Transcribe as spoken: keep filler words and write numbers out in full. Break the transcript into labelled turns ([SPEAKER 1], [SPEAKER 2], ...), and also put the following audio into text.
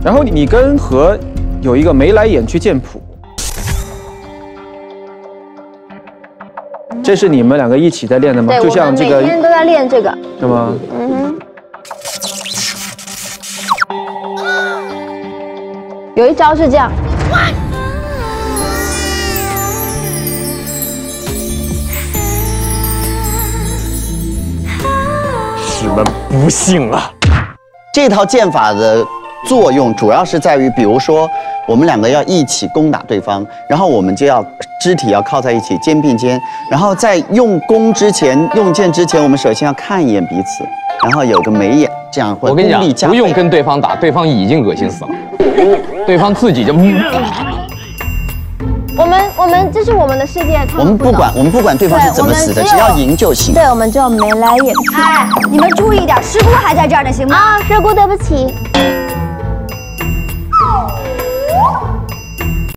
[SPEAKER 1] 然后你跟何有一个眉来眼去剑谱，这是你们两个一起在练的吗？就像这个，
[SPEAKER 2] 每天都在练这个，
[SPEAKER 1] 是吗？
[SPEAKER 2] 嗯哼。有一招是这样。
[SPEAKER 3] 你们不幸了。
[SPEAKER 4] 这套剑法的作用主要是在于，比如说我们两个要一起攻打对方，然后我们就要肢体要靠在一起，肩并肩，然后在用攻之前、用剑之前，我们首先要看一眼彼此，然后有个眉眼，这样会
[SPEAKER 3] 我跟你讲，不用跟对方打，对方已经恶心死了，对方自己就。
[SPEAKER 2] 我们我们这是我们的世界，
[SPEAKER 4] 我们不管我们不管对方是怎么死的，只要赢就行。
[SPEAKER 2] 对，我们就眉来眼去。
[SPEAKER 5] 哎，你们注意点，师姑还在这儿呢，行吗？
[SPEAKER 2] 啊，师姑，对不起。